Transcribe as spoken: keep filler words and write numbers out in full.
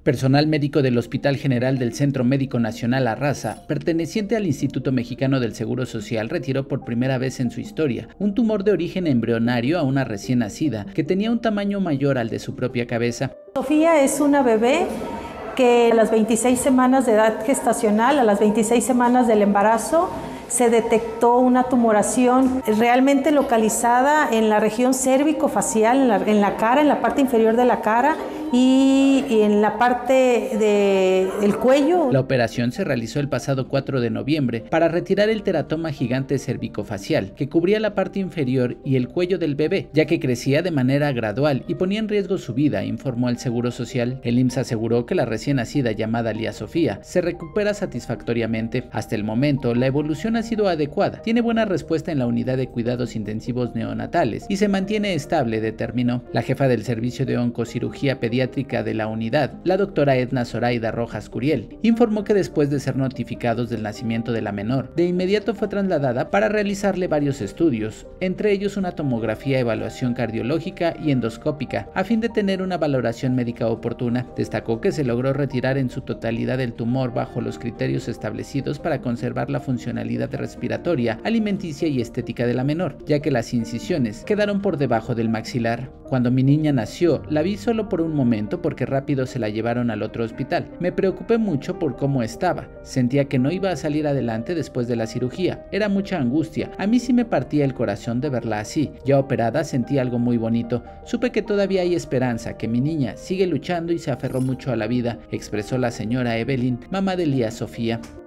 Personal médico del Hospital General del Centro Médico Nacional Arrasa, perteneciente al Instituto Mexicano del Seguro Social, retiró por primera vez en su historia un tumor de origen embrionario a una recién nacida que tenía un tamaño mayor al de su propia cabeza. Sofía es una bebé que a las veintiséis semanas de edad gestacional, a las veintiséis semanas del embarazo, se detectó una tumoración realmente localizada en la región cérvico-facial, en la, en la cara, en la parte inferior de la cara y, y en la parte de, del cuello. La operación se realizó el pasado cuatro de noviembre para retirar el teratoma gigante cervicofacial que cubría la parte inferior y el cuello del bebé, ya que crecía de manera gradual y ponía en riesgo su vida, informó el Seguro Social. El I M S S aseguró que la recién nacida llamada Lía Sofía se recupera satisfactoriamente. Hasta el momento, la evolución ha sido adecuada, tiene buena respuesta en la unidad de cuidados intensivos neonatales y se mantiene estable, determinó. La jefa del servicio de oncocirugía pediátrica de la unidad, la doctora Edna Zoraida Rojas Curiel, informó que después de ser notificados del nacimiento de la menor, de inmediato fue trasladada para realizarle varios estudios, entre ellos una tomografía, evaluación cardiológica y endoscópica, a fin de tener una valoración médica oportuna. Destacó que se logró retirar en su totalidad el tumor bajo los criterios establecidos para conservar la funcionalidad respiratoria, alimenticia y estética de la menor, ya que las incisiones quedaron por debajo del maxilar. Cuando mi niña nació, la vi solo por un momento porque rápido se la llevaron al otro hospital. Me preocupé mucho por cómo estaba. Sentía que no iba a salir adelante después de la cirugía. Era mucha angustia. A mí sí me partía el corazón de verla así. Ya operada sentí algo muy bonito. Supe que todavía hay esperanza, que mi niña sigue luchando y se aferró mucho a la vida, expresó la señora Evelyn, mamá de Lía Sofía.